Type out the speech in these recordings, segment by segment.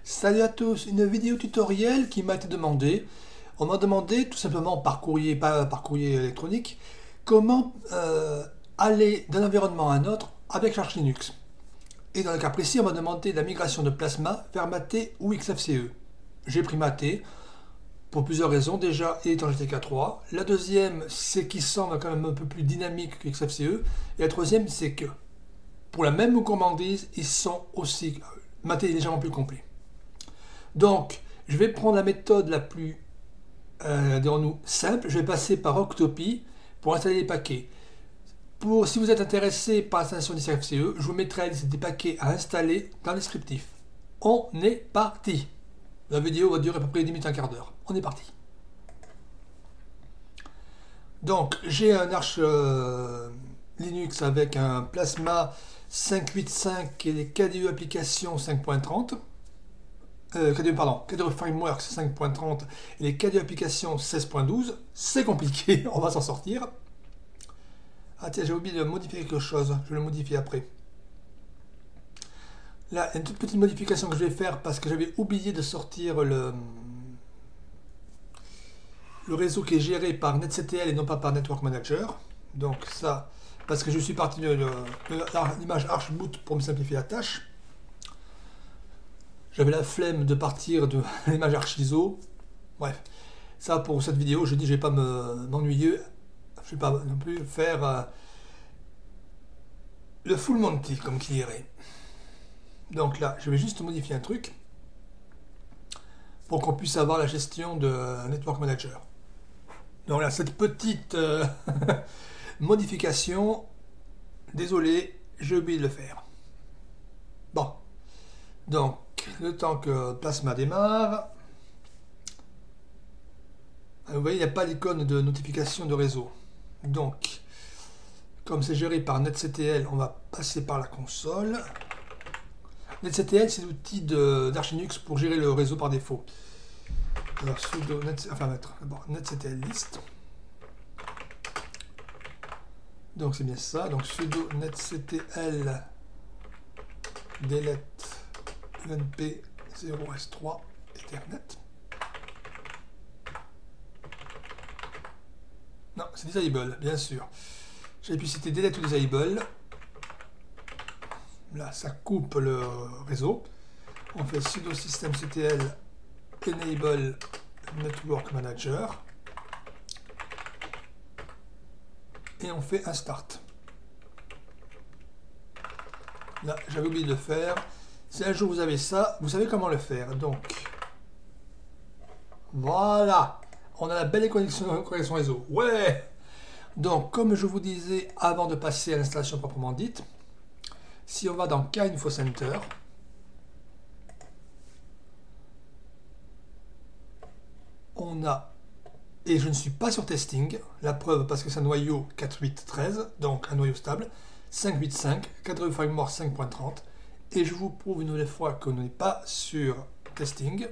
Salut à tous, une vidéo tutoriel qui m'a été demandée. On m'a demandé tout simplement par courrier, pas par courrier électronique, comment aller d'un environnement à un autre avec Arch Linux. Et dans le cas précis, on m'a demandé la migration de Plasma vers Mate ou XFCE. J'ai pris Mate pour plusieurs raisons. Déjà, il est en GTK3. La deuxième, c'est qu'il semble quand même un peu plus dynamique que XFCE. Et la troisième, c'est que pour la même gourmandise, ils sont aussi... Mate est légèrement plus complet. Donc, je vais prendre la méthode la plus, dirons-nous, simple. Je vais passer par Octopi pour installer les paquets. Si vous êtes intéressé par l'installation des XFCE, je vous mettrai la liste des paquets à installer dans le descriptif. On est parti. La vidéo va durer à peu près 10 minutes, un quart d'heure. On est parti. Donc, j'ai un Arch Linux avec un Plasma 585 et les KDE applications 5.30. KDE Frameworks 5.30 et les KDE applications 16.12. C'est compliqué, on va s'en sortir. Ah tiens, j'ai oublié de modifier quelque chose, je vais le modifier après. Là, il y a une toute petite modification que je vais faire parce que j'avais oublié de sortir le réseau qui est géré par NetCTL et non pas par Network Manager. Donc ça, parce que je suis parti de l'image Archboot pour me simplifier la tâche. J'avais la flemme de partir de l'image ArchISO. Bref, ça pour cette vidéo, je dis je vais pas m'ennuyer. Je vais pas non plus faire le full Monty comme qui dirait. Donc là, je vais juste modifier un truc pour qu'on puisse avoir la gestion de Network Manager. Donc là, cette petite modification, désolé, j'ai oublié de le faire. Bon, donc le temps que Plasma démarre, vous voyez, il n'y a pas l'icône de notification de réseau. Donc, comme c'est géré par NetCTL, on va passer par la console. NetCTL, c'est l'outil d'Arch Linux pour gérer le réseau par défaut. Alors, sudo NetCTL list. Donc, c'est bien ça. Donc, sudo NetCTL delete unp 0s3 Ethernet. Non, c'est disable, bien sûr. J'avais pu citer delete ou disable. Là, ça coupe le réseau. On fait sudo systemctl enable network manager. Et on fait un start. Là, j'avais oublié de le faire. Si un jour vous avez ça, vous savez comment le faire. Donc, voilà. On a la belle connexion réseau. Ouais! Donc, comme je vous disais avant de passer à l'installation proprement dite, si on va dans KInfoCenter, on a, et je ne suis pas sur testing, la preuve parce que c'est un noyau 4.8.13, donc un noyau stable, 5.8.5, KDE Framework 5.30, et je vous prouve une nouvelle fois qu'on n'est pas sur testing.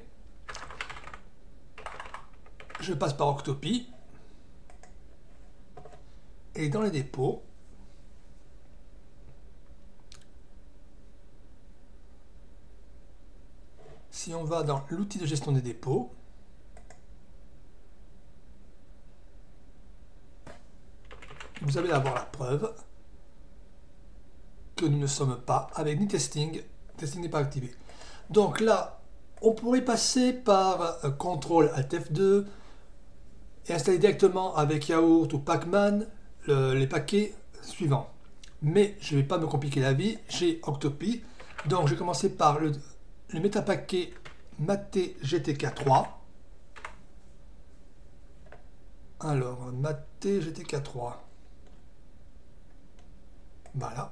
Je passe par Octopi, et dans les dépôts, si on va dans l'outil de gestion des dépôts, vous allez avoir la preuve que nous ne sommes pas avec ni testing. Testing n'est pas activé. Donc là, on pourrait passer par CTRL Alt F2 et installer directement avec Yaourt ou Pacman les paquets suivants. Mais je ne vais pas me compliquer la vie. J'ai Octopi. Donc je vais commencer par le métapaquet Mate GTK3. Alors, Mate GTK3. Voilà.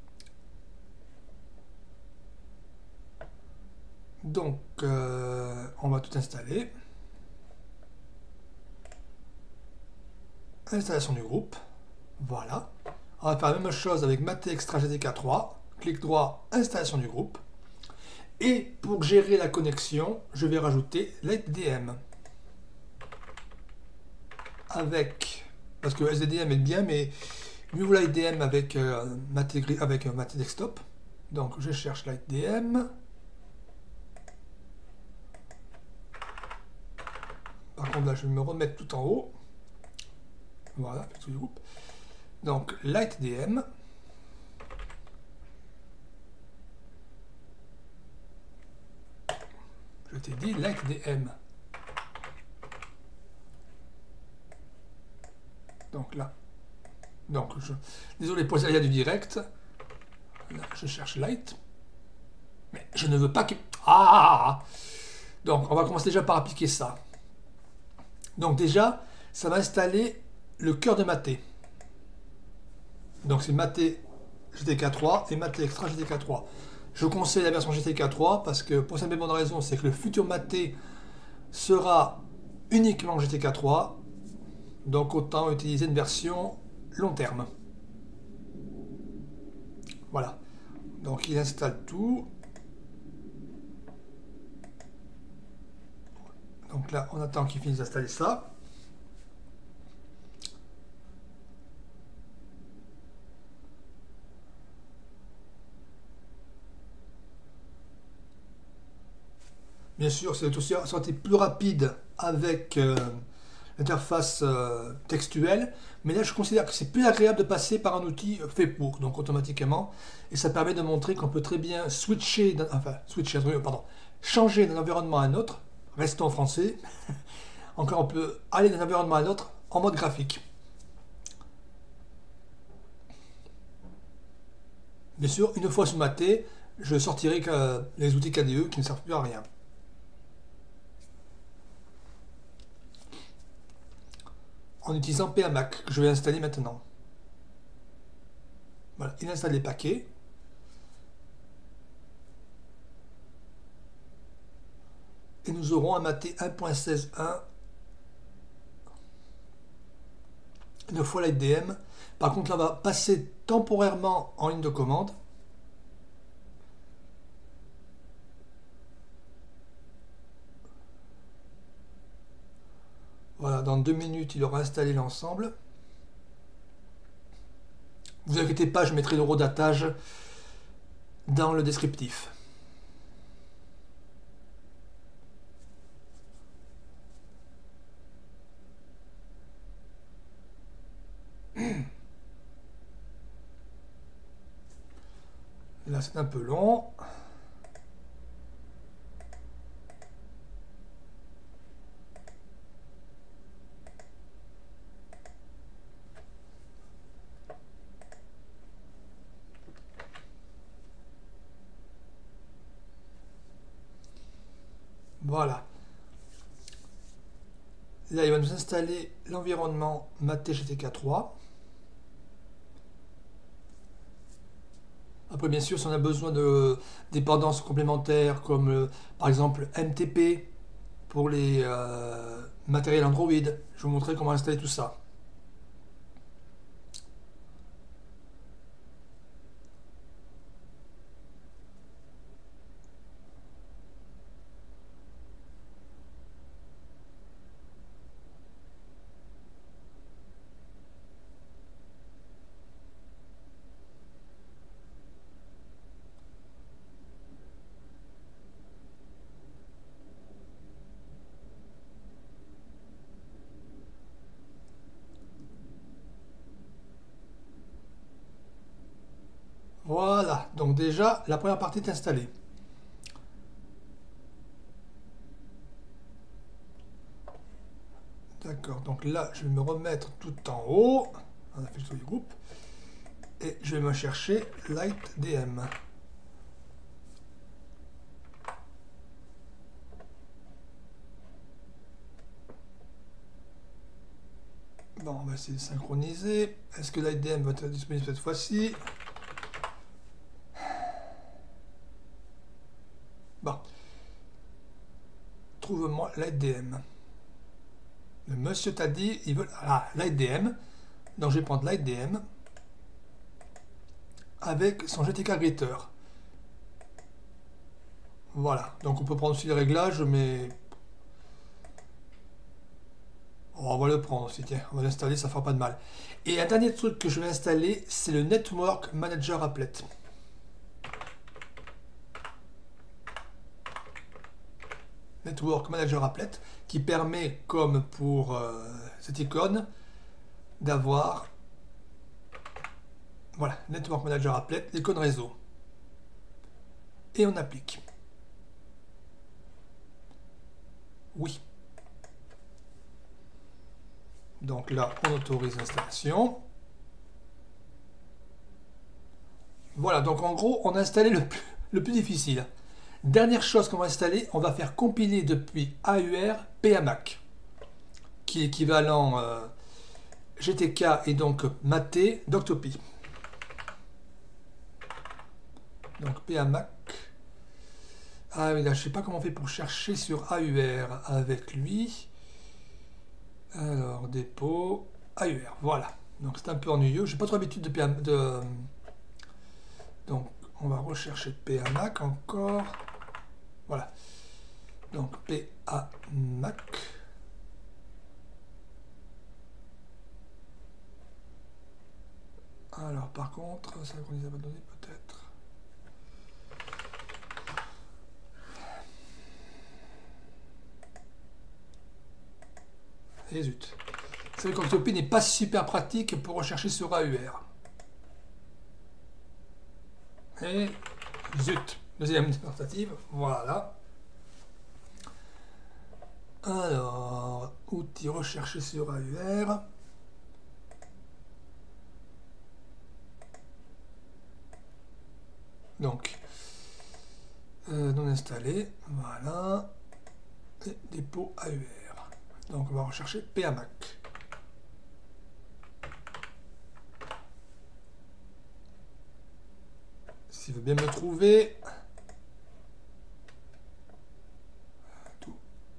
Donc, on va tout installer. Installation du groupe. Voilà. On va faire la même chose avec Mate Extra GTK3. Clic droit, installation du groupe. Et pour gérer la connexion, je vais rajouter l'SDDM. Parce que SDDM est bien, mais mieux vaut l'IDM avec Mate Desktop. Donc je cherche l'IDM. Donc là, je vais me remettre tout en haut. Voilà, tout le groupe. Donc, LightDM. Je t'ai dit LightDM. Donc là. Donc, désolé pour les aléas du direct. Là, je cherche Light. Mais je ne veux pas que... Ah! Donc, on va commencer déjà par appliquer ça. Donc déjà, ça va installer le cœur de Maté. Donc c'est Maté GTK3 et Maté Extra GTK3. Je conseille la version GTK3 parce que pour cette bonne raison, c'est que le futur Maté sera uniquement GTK3. Donc autant utiliser une version long terme. Voilà. Donc il installe tout. Donc là, on attend qu'il finisse d'installer ça. Bien sûr, c'est aussi sorti plus rapide avec l'interface textuelle, mais là je considère que c'est plus agréable de passer par un outil fait pour, donc automatiquement, et ça permet de montrer qu'on peut très bien changer d'un environnement à un autre, restons en français, encore on peut aller d'un environnement à un autre en mode graphique. Bien sûr, une fois sous Maté, je sortirai les outils KDE qui ne servent plus à rien. En utilisant PAMac que je vais installer maintenant. Voilà, il installe les paquets. Et nous aurons un Maté 1.16.1 une fois l'IDM. Par contre, là, on va passer temporairement en ligne de commande. Voilà, dans 2 minutes, il aura installé l'ensemble. Ne vous inquiétez pas, je mettrai l'horodatage dans le descriptif. Là, c'est un peu long. Voilà. Là, il va nous installer l'environnement Maté GTK3. Après, bien sûr, si on a besoin de dépendances complémentaires comme par exemple MTP pour les matériels Android, je vais vous montrer comment installer tout ça. Voilà, donc déjà, la première partie est installée. D'accord, donc là, je vais me remettre tout en haut. On a fait le tour du groupe. Et je vais me chercher LightDM. Bon, on va essayer de synchroniser. Est-ce que LightDM va être disponible cette fois-ci? Bon. Trouve-moi LightDM. Le monsieur t'a dit, il veut... Ah, LightDM. Donc je vais prendre LightDM avec son GTK Greater. Voilà. Donc on peut prendre aussi les réglages, mais... On va le prendre aussi, tiens. On va l'installer, ça fera pas de mal. Et un dernier truc que je vais installer, c'est le Network Manager Applet. Network Manager Applet, qui permet, comme pour cette icône, d'avoir, voilà, Network Manager Applet, l'icône réseau. Et on applique. Oui. Donc là, on autorise l'installation. Voilà, donc en gros, on a installé le plus difficile. Dernière chose qu'on va installer, on va faire compiler depuis AUR PAMAC, qui est équivalent GTK et donc Mate d'Octopi. Donc PAMAC. Ah oui, là, je ne sais pas comment on fait pour chercher sur AUR avec lui. Alors, dépôt, AUR, voilà. Donc c'est un peu ennuyeux. J'ai pas trop l'habitude de donc on va rechercher PAMAC encore. Voilà. Donc PAMAC. Alors par contre, synchroniser pas de données peut-être. Et zut. C'est vrai qu'Octopi n'est pas super pratique pour rechercher sur AUR. Et zut. Deuxième tentative. Voilà. Alors, outils rechercher sur AUR. Donc, non installé. Voilà. Et dépôt AUR. Donc, on va rechercher PAMAC. S'il veut bien me trouver. Tout.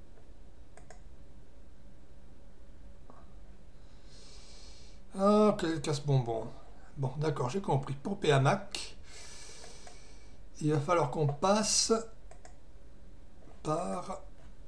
Ah, quel casse-bonbon. Bon, d'accord, j'ai compris. Pour PAMAC, il va falloir qu'on passe par...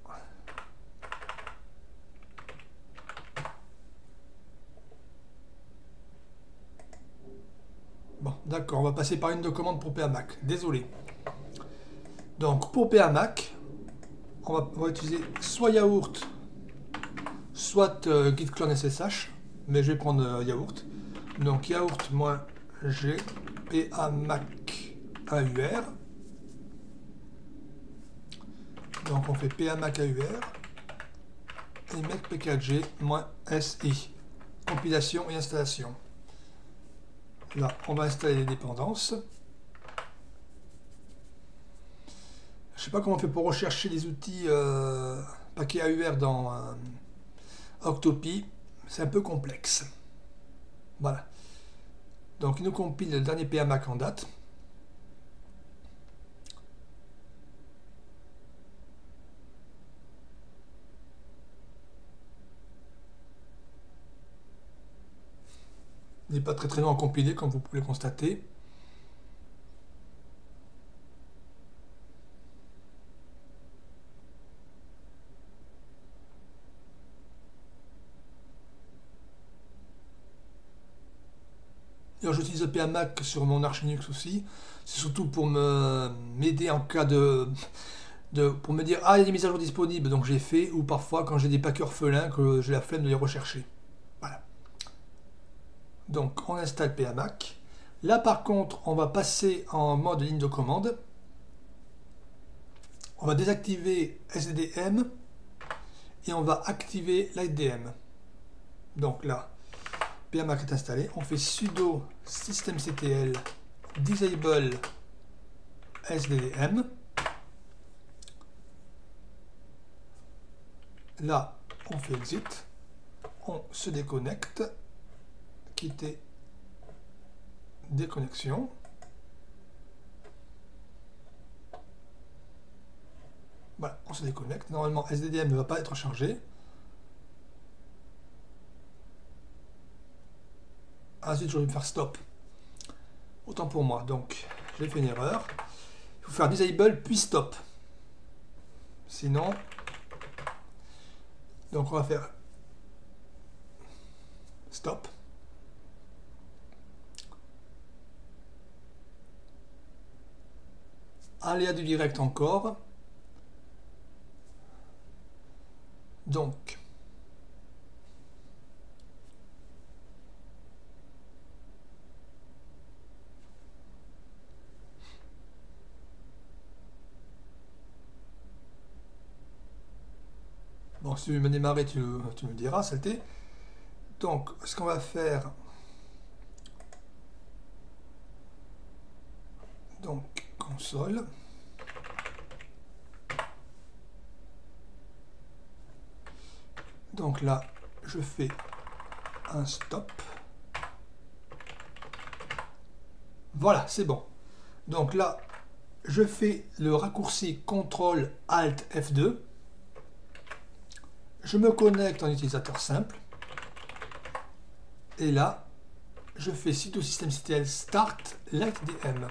Bon, d'accord, on va passer par une de commande pour PAMAC. Désolé. Donc, pour PAMAC, on va utiliser soit yaourt, soit git clone SSH, mais je vais prendre yaourt. Donc, yaourt moins g PAMAC AUR. Donc, on fait PAMAC AUR et make pkg moins SI. Compilation et installation. Là, on va installer les dépendances. Je ne sais pas comment on fait pour rechercher les outils paquets AUR dans Octopi. C'est un peu complexe. Voilà. Donc, il nous compile le dernier PAMAC en date. Il n'est pas très long à compiler, comme vous pouvez le constater. J'utilise le PAMAC sur mon Arch Linux aussi. C'est surtout pour m'aider en cas pour me dire ah il y a des mises à jour disponibles, donc j'ai fait, ou parfois quand j'ai des paquets orphelins que j'ai la flemme de les rechercher. Voilà. Donc on installe PAMAC. Là par contre on va passer en mode ligne de commande. On va désactiver SDDM et on va activer l'IDM. Donc là, PAMAC est installé. On fait sudo systemctl disable SDDM. Là, on fait exit. On se déconnecte. Quitter déconnexion. Voilà, on se déconnecte. Normalement, SDDM ne va pas être chargé. Ensuite, je vais me faire stop. Autant pour moi. Donc, j'ai fait une erreur. Il faut faire disable puis stop. Sinon, donc on va faire stop. Aléa du direct encore. Donc, bon, si tu veux me démarrer, tu me diras, c'était. Donc, ce qu'on va faire, donc, console. Donc là, je fais un stop. Voilà, c'est bon. Donc là, je fais le raccourci CTRL ALT F2. Je me connecte en utilisateur simple. Et là, je fais sudo systemctl start lightdm.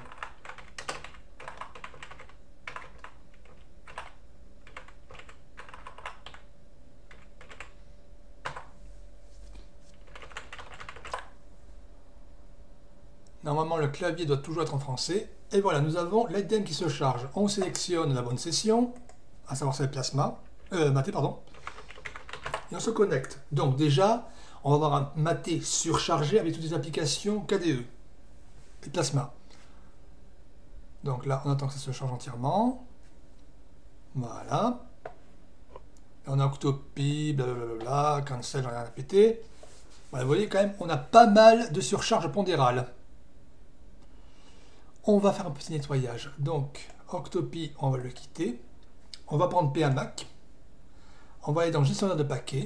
Normalement, le clavier doit toujours être en français. Et voilà, nous avons lightdm qui se charge. On sélectionne la bonne session, à savoir celle Plasma, Maté, pardon. Et on se connecte. Donc déjà, on va avoir un Maté surchargé avec toutes les applications KDE et Plasma. Donc là, on attend que ça se charge entièrement. Voilà. Là, on a Octopi, blablabla, cancel, j'ai rien à péter. Voilà, vous voyez quand même, on a pas mal de surcharge pondérale. On va faire un petit nettoyage. Donc, Octopi, on va le quitter. On va prendre PAMac. On va aller dans gestionnaire de paquets.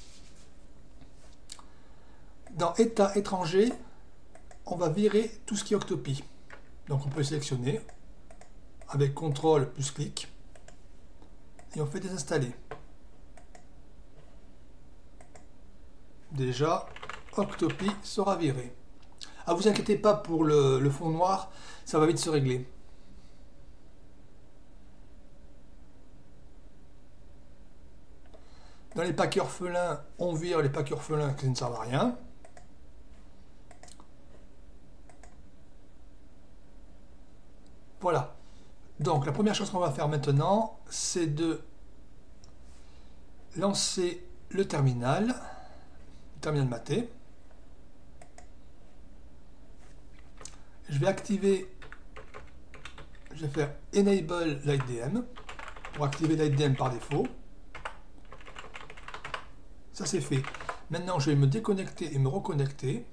Dans état étranger, on va virer tout ce qui est Octopi. Donc on peut sélectionner avec CTRL plus clic et on fait désinstaller. Déjà, Octopi sera viré. Ah, vous inquiétez pas pour le fond noir, ça va vite se régler. Dans les paquets orphelins, on vire les paquets orphelins qui ne servent à rien. Voilà. Donc la première chose qu'on va faire maintenant, c'est de lancer le terminal Maté. Je vais activer, je vais faire Enable LightDM pour activer LightDM par défaut. Ça c'est fait. Maintenant je vais me déconnecter et me reconnecter.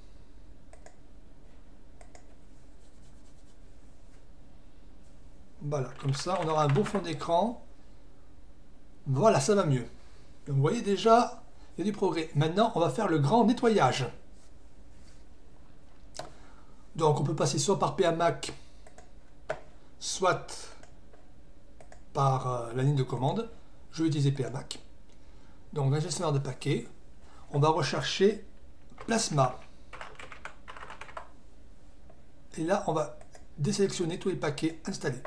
Voilà, comme ça on aura un beau fond d'écran. Voilà, ça va mieux. Donc vous voyez déjà, il y a du progrès. Maintenant on va faire le grand nettoyage. Donc on peut passer soit par PAMac, soit par la ligne de commande. Je vais utiliser PAMac. Donc dans le gestionnaire de paquets, on va rechercher Plasma. Et là on va désélectionner tous les paquets installés.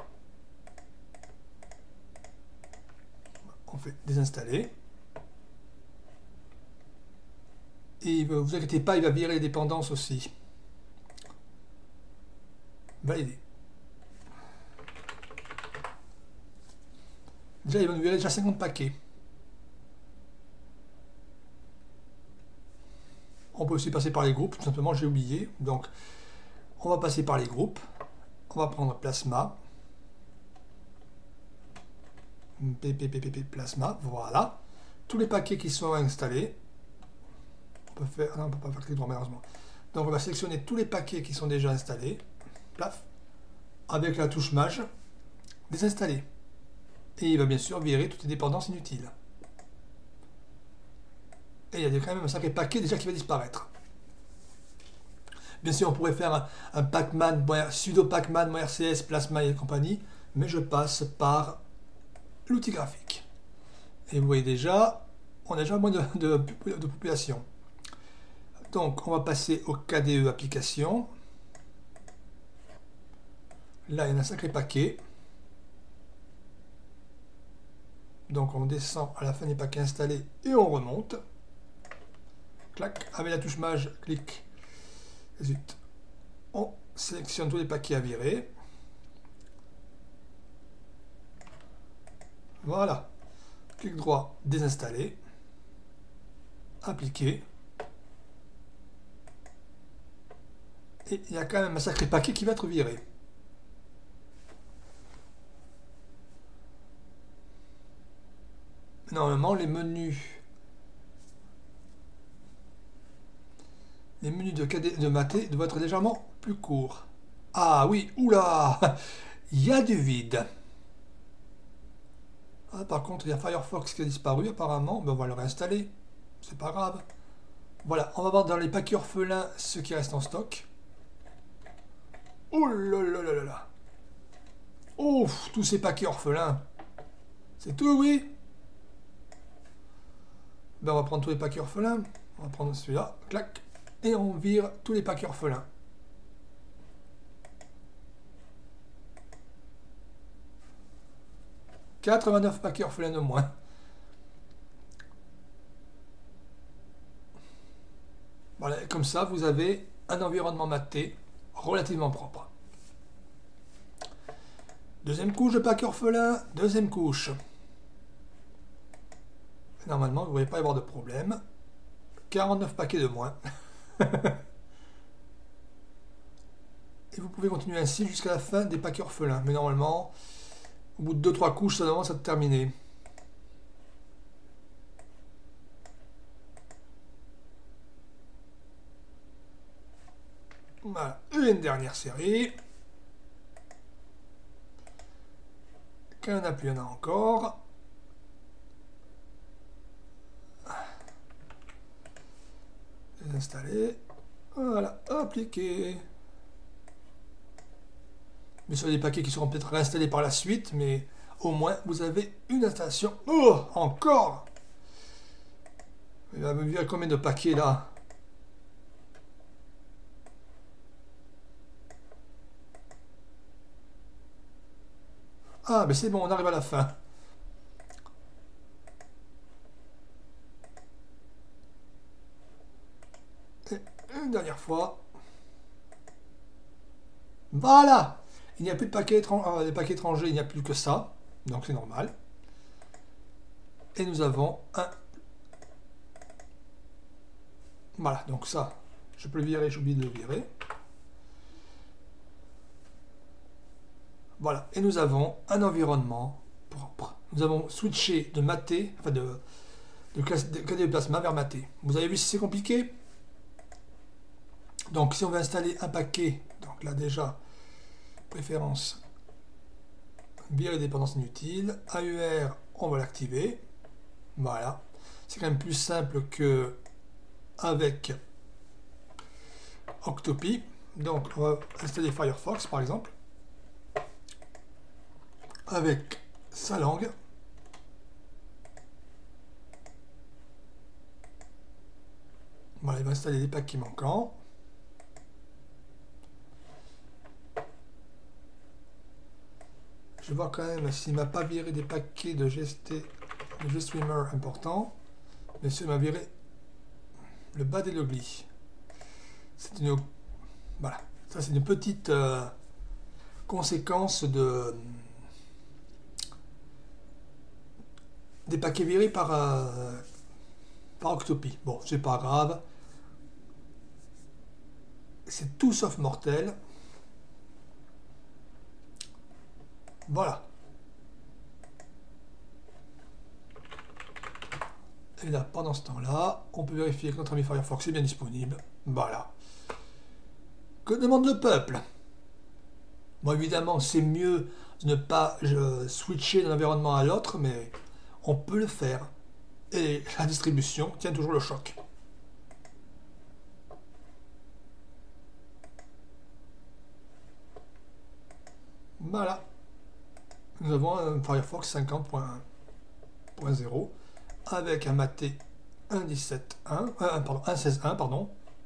On fait désinstaller. Et vous inquiétez pas, il va virer les dépendances aussi. Valider. Déjà, il va nous virer déjà 50 paquets. On peut aussi passer par les groupes, tout simplement, j'ai oublié. Donc, on va passer par les groupes. On va prendre Plasma. Plasma, voilà. Tous les paquets qui sont installés. On peut faire, non, on ne peut pas faire clic droit malheureusement. Donc on va sélectionner tous les paquets qui sont déjà installés. Plaf. Avec la touche Maj, désinstaller. Et il va bien sûr virer toutes les dépendances inutiles. Et il y a quand même un sacré paquet déjà qui va disparaître. Bien sûr, on pourrait faire un pacman, sudo pacman, RCS, Plasma et compagnie, mais je passe par l'outil graphique. Et vous voyez déjà, on a déjà moins de population. Donc, on va passer au KDE application. Là, il y en a un sacré paquet. Donc, on descend à la fin des paquets installés et on remonte. Clac, avec la touche Maj, clic. Zut. On sélectionne tous les paquets à virer. Voilà. Clic droit, désinstaller. Appliquer. Et il y a quand même un sacré paquet qui va être viré. Normalement, les menus de maté doivent être légèrement plus courts. Ah oui, oula, il y a du vide. Ah, par contre, il y a Firefox qui a disparu apparemment. Ben, on va le réinstaller. C'est pas grave. Voilà, on va voir dans les paquets orphelins ce qui reste en stock. Oh là là là là là. Ouf, tous ces paquets orphelins. C'est tout, oui. Ben, on va prendre tous les paquets orphelins. On va prendre celui-là, clac. Et on vire tous les paquets orphelins. « 89 paquets orphelins de moins. » Voilà, comme ça, vous avez un environnement maté relativement propre. Deuxième couche de paquets orphelins, deuxième couche. Normalement, vous ne devriez pas y avoir de problème. 49 paquets de moins. Et vous pouvez continuer ainsi jusqu'à la fin des paquets orphelins. Mais normalement, au bout de 2-3 couches, ça commence à terminer. Voilà, une dernière série. Quand il n'y en a plus, il y en a encore. Désinstaller. Voilà, appliquer. Mais sur des paquets qui seront peut-être réinstallés par la suite, mais au moins vous avez une installation. Oh, encore! Il va me dire combien de paquets là? Ah, mais c'est bon, on arrive à la fin. Et une dernière fois. Voilà! Il n'y a plus de paquets étrangers, des paquets étrangers, il n'y a plus que ça. Donc c'est normal. Et nous avons un... Voilà, donc ça, je peux le virer, j'ai oublié de le virer. Voilà, et nous avons un environnement propre. Nous avons switché de maté, enfin de KDE Plasma vers maté. Vous avez vu si c'est compliqué? Donc si on veut installer un paquet, donc là déjà, préférence, virer les dépendances inutiles, AUR, on va l'activer. Voilà, c'est quand même plus simple que avec Octopi. Donc on va installer Firefox par exemple, avec sa langue. Voilà, il va installer les paquets manquants. Je vais voir quand même s'il ne m'a pas viré des paquets de GStreamer importants. Mais s'il m'a viré le bas des loglis. C'est une... Voilà, ça c'est une petite conséquence des paquets virés par Octopi. Bon, c'est pas grave. C'est tout sauf mortel. Voilà. Et là, pendant ce temps-là, on peut vérifier que notre ami Firefox est bien disponible. Voilà. Que demande le peuple? Bon, évidemment, c'est mieux de ne pas switcher d'un environnement à l'autre, mais on peut le faire. Et la distribution tient toujours le choc. Voilà. Nous avons un Firefox 50.1.0 avec un maté 1.16.1, pardon.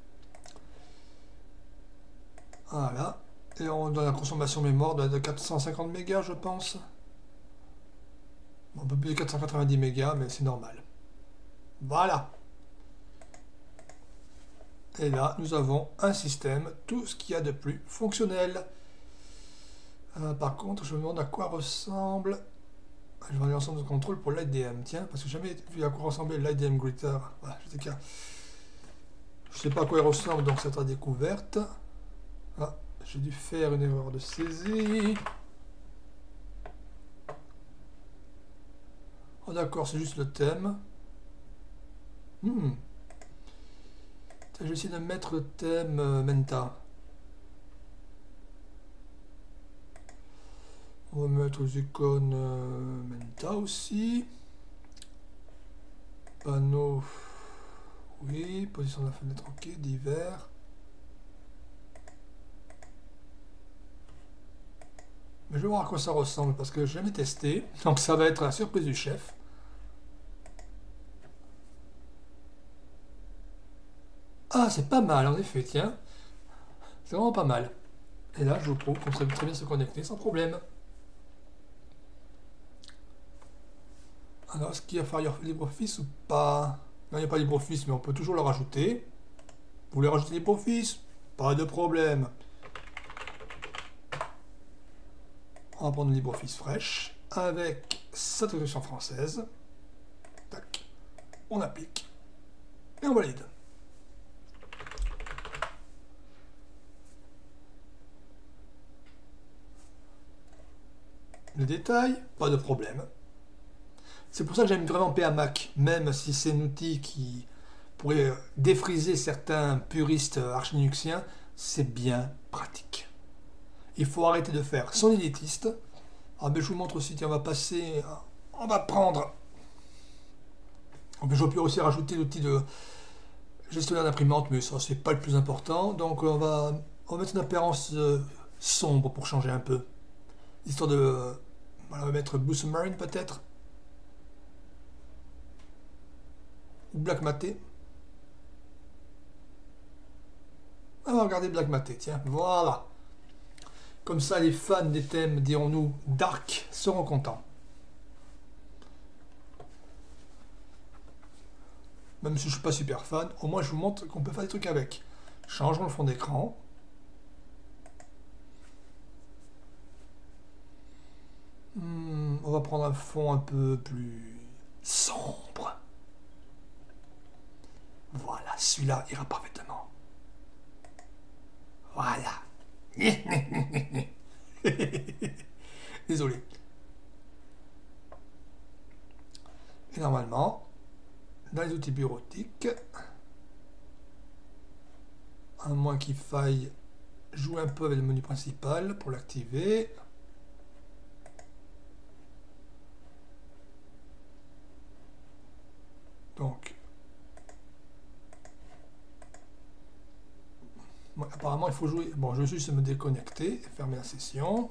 Voilà. Et on a la consommation mémoire de 450 mégas, je pense. Bon, un peu plus de 490 mégas, mais c'est normal. Voilà. Et là, nous avons un système, tout ce qu'il y a de plus fonctionnel. Par contre, je me demande à quoi ressemble Je vais aller ensemble de contrôle pour l'IDM. Tiens, parce que j'ai jamais vu à quoi ressemblait l'IDM Greeter. Voilà, je sais pas à quoi il ressemble, donc c'est à découverte. Ah, j'ai dû faire une erreur de saisie. Oh d'accord, c'est juste le thème. Je vais essayer de mettre le thème Menta. On va mettre aux icônes Menta aussi. Panneau. Oui, position de la fenêtre, ok, divers. Mais je vais voir à quoi ça ressemble parce que je n'ai jamais testé. Donc ça va être la surprise du chef. Ah, c'est pas mal en effet, tiens. C'est vraiment pas mal. Et là, je vous prouve qu'on serait très bien se connecter sans problème. Alors, est-ce qu'il y a Fire LibreOffice ou pas? Non, il n'y a pas LibreOffice, mais on peut toujours le rajouter. Vous voulez rajouter LibreOffice? Pas de problème. On va prendre une LibreOffice fraîche avec sa traduction française. Tac. On applique. Et on valide. Le détail, pas de problème. C'est pour ça que j'aime vraiment PAMac, même si c'est un outil qui pourrait défriser certains puristes arch-linuxiens, c'est bien pratique. Il faut arrêter de faire son élitiste. Ah ben je vous montre aussi, tiens, on va passer, on va prendre. Je peux aussi rajouter l'outil de gestionnaire d'imprimante, mais ça c'est pas le plus important. Donc on va mettre une apparence sombre pour changer un peu. Histoire de... Voilà, on va mettre Blue Submarine peut-être. Ou Black Maté. On va regarder Black Maté, tiens, voilà. Comme ça, les fans des thèmes, dirons-nous, dark, seront contents. Même si je ne suis pas super fan, au moins je vous montre qu'on peut faire des trucs avec. Changeons le fond d'écran. On va prendre un fond un peu plus sombre. Voilà, celui-là ira parfaitement. Voilà. Désolé. Et normalement, dans les outils bureautiques, à moins qu'il faille jouer un peu avec le menu principal pour l'activer. Donc, bon, apparemment il faut jouer. Bon, je vais juste me déconnecter et fermer la session.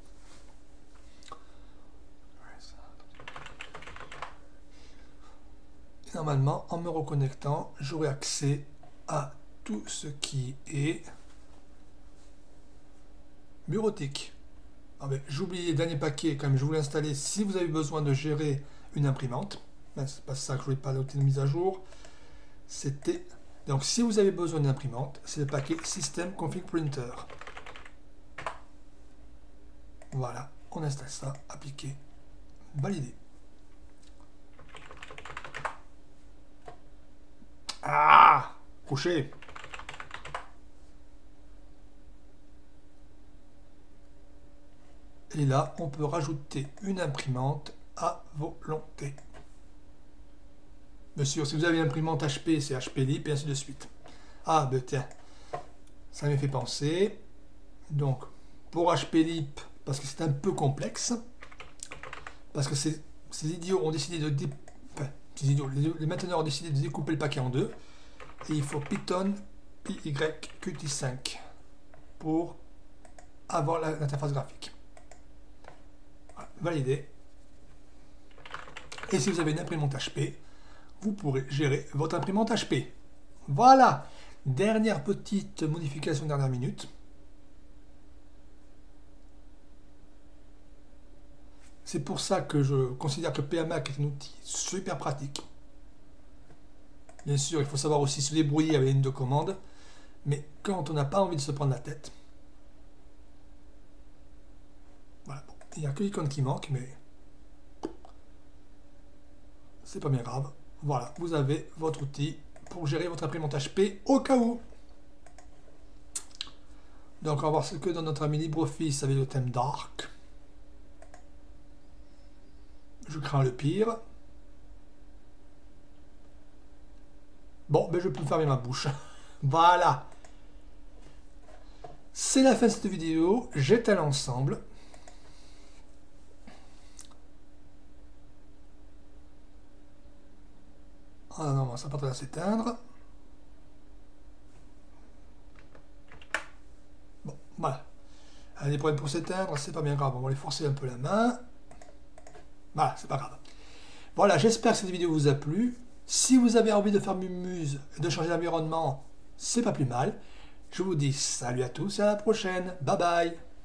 Et normalement, en me reconnectant, j'aurai accès à tout ce qui est bureautique. Ah ben, j'ai oublié le dernier paquet, quand même, je voulais installer si vous avez besoin de gérer une imprimante. Ben, c'est pas ça que je voulais pas noter de mise à jour. C'était... Donc si vous avez besoin d'une imprimante, c'est le paquet System Config Printer. Voilà, on installe ça, appliquer, valider. Ah, couché. Et là, on peut rajouter une imprimante à volonté. Bien sûr, si vous avez une imprimante HP, c'est HP Lip et ainsi de suite. Ah, ben tiens, ça m'a fait penser. Donc, pour HP Lip, parce que c'est un peu complexe, parce que ces idiots ont décidé de... Enfin, ces idiots, les mainteneurs ont décidé de découper le paquet en deux. Et il faut Python PYQT5 pour avoir l'interface graphique. Voilà, validé. Et si vous avez une imprimante HP, vous pourrez gérer votre imprimante HP. Voilà, dernière petite modification dernière minute. C'est pour ça que je considère que PAMac est un outil super pratique. Bien sûr, il faut savoir aussi se débrouiller avec les lignes de commande, mais quand on n'a pas envie de se prendre la tête, voilà, bon, il n'y a que l'icône qui manque, mais c'est pas bien grave. Voilà, vous avez votre outil pour gérer votre imprimante HP au cas où. Donc on va voir ce que dans notre ami LibreOffice avec le thème Dark. Je crains le pire. Bon, ben je peux fermer ma bouche. Voilà. C'est la fin de cette vidéo. J'éteins l'ensemble. Ah non, ça va pas s'éteindre. Bon, voilà. Des problèmes pour s'éteindre, c'est pas bien grave. On va les forcer un peu la main. Voilà, c'est pas grave. Voilà, j'espère que cette vidéo vous a plu. Si vous avez envie de faire Mumuse et de changer d'environnement, c'est pas plus mal. Je vous dis salut à tous et à la prochaine. Bye bye.